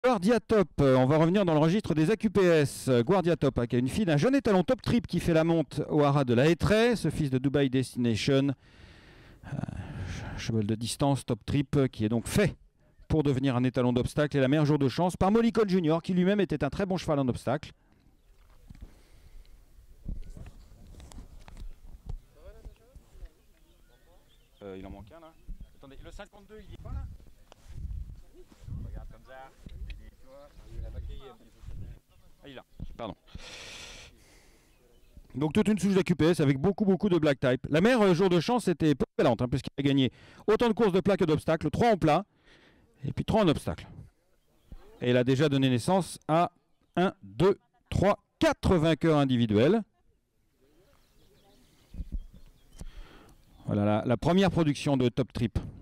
Guardia Top, on va revenir dans le registre des AQPS. Guardia Top, qui a une fille d'un jeune étalon Top Trip qui fait la monte au haras de la Hétraie, ce fils de Dubai Destination. Cheval de distance Top Trip qui est donc fait pour devenir un étalon d'obstacle et la meilleure jour de chance par Molicone Junior qui lui-même était un très bon cheval en obstacle. Il en manque un là. Attendez, le 52 il y est pas là? Regarde comme ça. Ah, il est là, pardon. Donc toute une souche d'AQPS avec beaucoup de black type. La meilleure jour de chance c'était Popelante, puisqu'il a gagné autant de courses de plat que d'obstacles, 3 en plat et puis 3 en obstacle. Et elle a déjà donné naissance à 1, 2, 3, 4 vainqueurs individuels. Voilà la première production de Top Trip.